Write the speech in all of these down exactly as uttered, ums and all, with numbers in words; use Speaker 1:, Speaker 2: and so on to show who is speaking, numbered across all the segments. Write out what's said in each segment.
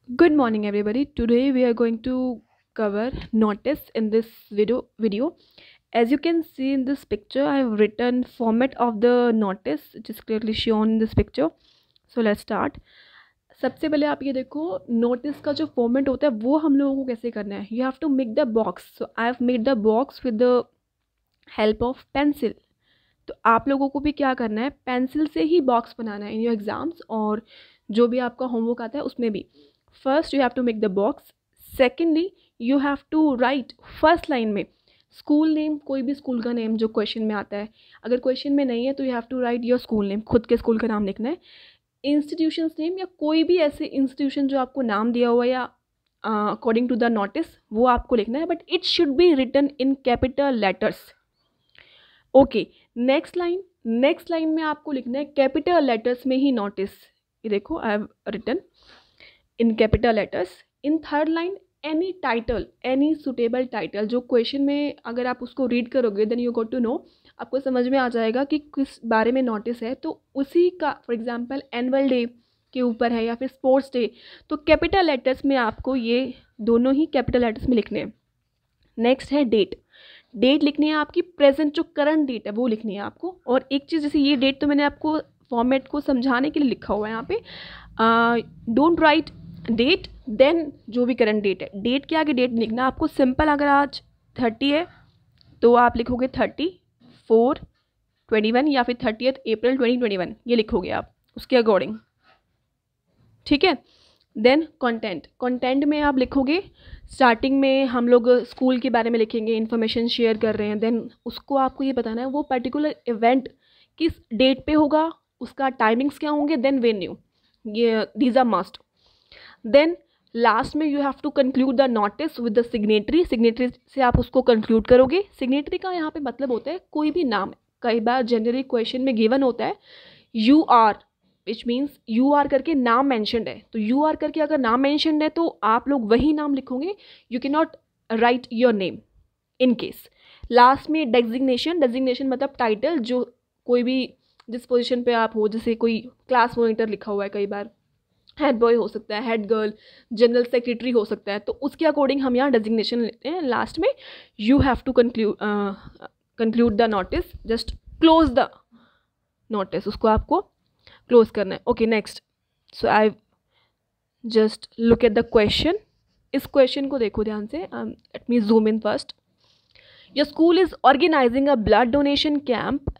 Speaker 1: Good morning, everybody. Today we are going to cover notice in this video. Video, as you can see in this picture, I have written format of the notice, which is clearly shown in this picture. So let's start. सबसे पहले आप ये देखो notice का जो format होता है वो हम लोगों को कैसे करना है. You have to make the box. So I have made the box with the help of pencil. तो आप लोगों को भी क्या करना है, पेंसिल से ही बॉक्स बनाना है इन योर एग्जाम्स और जो भी आपका होमवर्क आता है उसमें भी. First you have to make the box. Secondly you have to write first line में स्कूल नेम, कोई भी स्कूल का नेम जो क्वेश्चन में आता है. अगर क्वेश्चन में नहीं है तो you have to write your school name, खुद के स्कूल का नाम लिखना है. इंस्टीट्यूशंस नेम या कोई भी ऐसे इंस्टीट्यूशन जो आपको नाम दिया हुआ है या अकॉर्डिंग टू द नोटिस वो आपको लिखना है, but it should be written in capital letters. Okay, next line. Next line में आपको लिखना है कैपिटल लेटर्स में ही नोटिस. ये देखो I have written in capital letters. In third line any title, any suitable title जो क्वेश्चन में अगर आप उसको रीड करोगे then you got to know, आपको समझ में आ जाएगा कि किस बारे में नोटिस है. तो उसी का फॉर एग्जांपल एनुअल डे के ऊपर है या फिर स्पोर्ट्स डे, तो कैपिटल लेटर्स में आपको ये दोनों ही कैपिटल लेटर्स में लिखने हैं. नेक्स्ट है डेट. डेट लिखनी है आपकी प्रेजेंट, जो करंट डेट है वो लिखनी है आपको. और एक चीज़, जैसे ये डेट तो मैंने आपको फॉर्मेट को समझाने के लिए लिखा हुआ है यहाँ पे. डोंट राइट डेट देन जो भी करंट डेट है, डेट के आगे डेट लिखना आपको. सिंपल, अगर आज थर्टी है तो आप लिखोगे थर्टी फोर ट्वेंटी वन या फिर thirtieth April twenty twenty one, ये लिखोगे आप उसके अकॉर्डिंग. ठीक है. Then content. कंटेंट में आप लिखोगे, स्टार्टिंग में हम लोग स्कूल के बारे में लिखेंगे, इन्फॉर्मेशन शेयर कर रहे हैं. देन उसको आपको ये बताना है वो पर्टिकुलर इवेंट किस डेट पे होगा, उसका टाइमिंग्स क्या होंगे, देन वेन्यू. ये these are must. Then last में you have to conclude the notice with the signatory. Signatory से आप उसको कंक्लूड करोगे. सिग्नेटरी का यहाँ पे मतलब होता है कोई भी नाम. कई बार जनरली क्वेश्चन में गिवन होता है you are, which means you are करके नाम मैंशनड है. तो यू आर करके अगर नाम मैंशनड है तो आप लोग वही नाम लिखोगे. You can not write your name in case. Last में डेजिग्नेशन. डेजिग्नेशन मतलब टाइटल, जो कोई भी जिस पोजीशन पे आप हो, जैसे कोई क्लास मॉनिटर लिखा हुआ है, कई बार हेड बॉय हो सकता है, हेड गर्ल, जनरल सेक्रेटरी हो सकता है, तो उसके अकॉर्डिंग हम यहाँ डेजिग्नेशन लेते हैं. लास्ट में you have to conclude conclude the notice, just close the notice, उसको आपको क्लोज करना है. Okay, next. So I just look at the question. इस क्वेश्चन को देखो ध्यान से. Let me zoom in first. Your school is organizing a blood donation camp.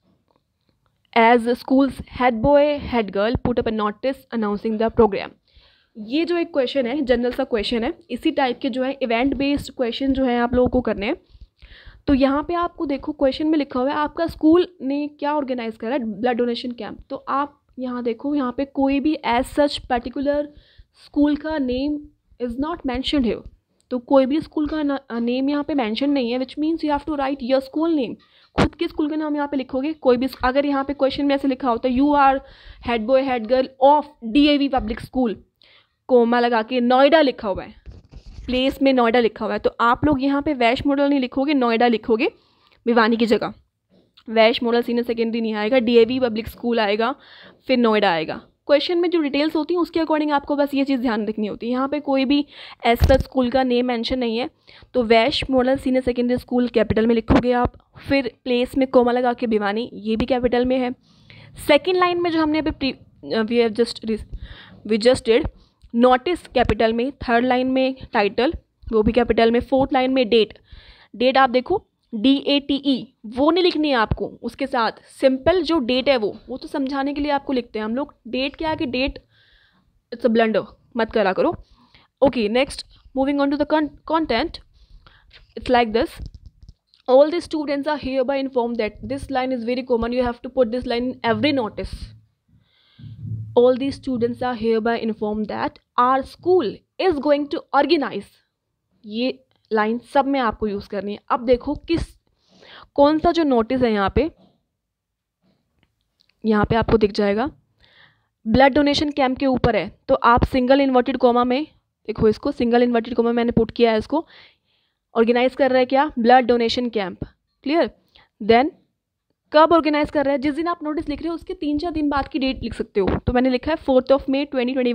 Speaker 1: As school's head boy head girl put up a notice announcing the programme. ये जो एक question है, general सा क्वेश्चन है. इसी टाइप के जो है इवेंट बेस्ड क्वेश्चन जो है आप लोगों को करने हैं. तो यहाँ पे आपको देखो क्वेश्चन में लिखा हुआ है आपका स्कूल ने क्या ऑर्गेनाइज करा है, ब्लड डोनेशन कैंप. तो आप यहाँ देखो, यहाँ पे कोई भी एज सच पर्टिकुलर स्कूल का name is not mentioned here. तो कोई भी स्कूल का नेम यहाँ पे मेंशन नहीं है, which means you have to write your school name. खुद के स्कूल का नाम यहाँ पे लिखोगे. कोई भी, अगर यहाँ पे क्वेश्चन में ऐसे लिखा होता है you are head boy head girl of DAV public school, comma लगा के नोएडा लिखा हुआ है, प्लेस में नोएडा लिखा हुआ है, तो आप लोग यहाँ पे वैश मॉडल नहीं लिखोगे, नोएडा लिखोगे भिवानी की जगह. वैश मॉडल सीनियर सेकेंडरी नहीं आएगा, डीएवी पब्लिक स्कूल आएगा, फिर नोएडा आएगा. क्वेश्चन में जो डिटेल्स होती हैं उसके अकॉर्डिंग आपको बस ये चीज़ ध्यान रखनी होती है. यहाँ पे कोई भी ऐसा स्कूल का नेम मेंशन नहीं है. तो Vaish model senior secondary school capital में लिखोगे आप. फिर प्लेस में कोमा लगा के भिवानी, ये भी कैपिटल में है. सेकेंड लाइन में जो हमने अभी we have just we just did, notice capital में. थर्ड लाइन में टाइटल, वो भी कैपिटल में. फोर्थ लाइन में डेट. डेट आप देखो डी ए टी ई, वो नहीं लिखनी है आपको. उसके साथ सिंपल जो डेट है वो वो तो समझाने के लिए आपको लिखते हैं हम लोग. डेट के आगे डेट, इट्स अ ब्लंडर, मत करा करो. Okay, next moving on to the content. It's like this. All the students are hereby inform that. This line is very common, you have to put this line in every notice. All the students are hereby informed that our school is going to organize. ये line सब में आपको use करनी है. अब देखो किस कौन सा जो नोटिस है यहाँ पे, यहाँ पे आपको दिख जाएगा ब्लड डोनेशन कैंप के ऊपर है. तो आप सिंगल इन्वर्टेड कॉमा में देखो, इसको सिंगल इन्वर्टेड कॉमा मैंने पुट किया है. इसको ऑर्गेनाइज कर रहा है क्या, blood donation camp. Clear. Then कब ऑर्गेनाइज कर रहा है, जिस दिन आप नोटिस लिख रहे हो उसके तीन चार दिन बाद की डेट लिख सकते हो. तो मैंने लिखा है fourth of May twenty twenty one.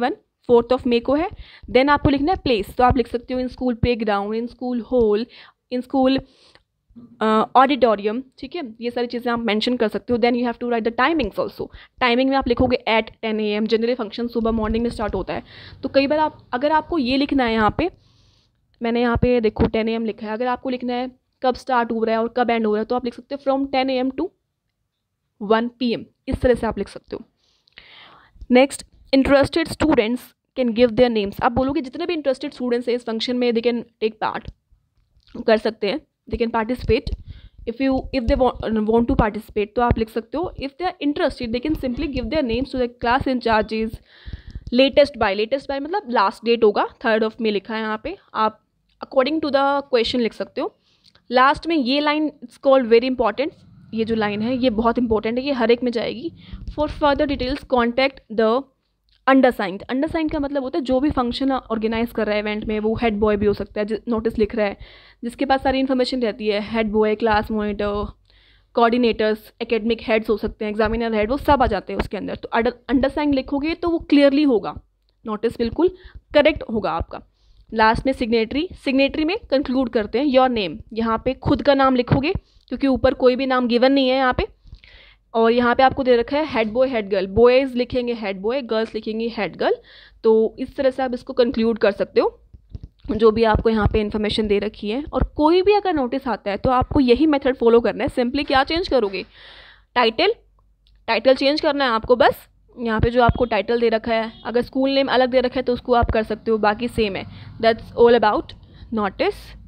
Speaker 1: Fourth of May को है। देन आपको लिखना है प्लेस, तो आप लिख सकते हो in school playground, in school hall, in school auditorium, ठीक है, ये सारी चीज़ें आप मेंशन कर सकते हो। Then you have to write the timings also. Timing में आप लिखोगे at ten a m, generally function सुबह मॉर्निंग में स्टार्ट होता है। तो कई बार आप अगर आपको ये लिखना है, यहाँ पे मैंने यहाँ पे देखो टेन ए एम लिखा है, अगर आपको लिखना है कब स्टार्ट हो रहा है और कब एंड हो रहा है, तो आप लिख सकते हो from ten a m to one p m, इस तरह से आप लिख सकते हो। Next, interested students can give their names. आप बोलोगे जितने भी इंटरेस्टेड स्टूडेंट्स हैं इस फंक्शन में, दे कैन टेक पार्ट, कर सकते हैं, they can participate. If you if they want to participate, तो आप लिख सकते हो if they are interested they can simply give their names to the class incharges latest by. Latest by मतलब last date होगा, थर्ड ऑफ मे लिखा है यहाँ पे, आप अकॉर्डिंग टू द क्वेश्चन लिख सकते हो। लास्ट में ये line it's called very important, ये जो लाइन है ये बहुत इंपॉर्टेंट है, ये हर एक में जाएगी। For further details contact the undersigned. Undersigned का मतलब होता है जो भी फंक्शन ऑर्गेनाइज कर रहा है इवेंट में, वो हेड बॉय भी हो सकता है, नोटिस लिख रहा है, जिसके पास सारी इन्फॉर्मेशन रहती है, head boy, class monitor, coordinators, academic heads हो सकते हैं, एग्जामिनर हेड, वो सब आ जाते हैं उसके अंदर। तो अंडरसाइंड लिखोगे तो वो क्लियरली होगा, नोटिस बिल्कुल करेक्ट होगा आपका। लास्ट में सिग्नेटरी, सिग्नेटरी में कंक्लूड करते हैं योर नेम, यहाँ पे खुद का नाम लिखोगे क्योंकि ऊपर कोई भी नाम गिवन नहीं है यहाँ पे, और यहाँ पे आपको दे रखा है head boy head girl, boys लिखेंगे हेड बॉय, गर्ल्स लिखेंगी हेड गर्ल। तो इस तरह से आप इसको कंक्लूड कर सकते हो जो भी आपको यहाँ पे इन्फॉर्मेशन दे रखी है। और कोई भी अगर नोटिस आता है तो आपको यही मेथड फॉलो करना है। सिंपली क्या चेंज करोगे, टाइटल, टाइटल चेंज करना है आपको बस। यहाँ पे जो आपको टाइटल दे रखा है, अगर स्कूल नेम अलग दे रखा है तो उसको आप कर सकते हो, बाकी सेम है। That's all about notice.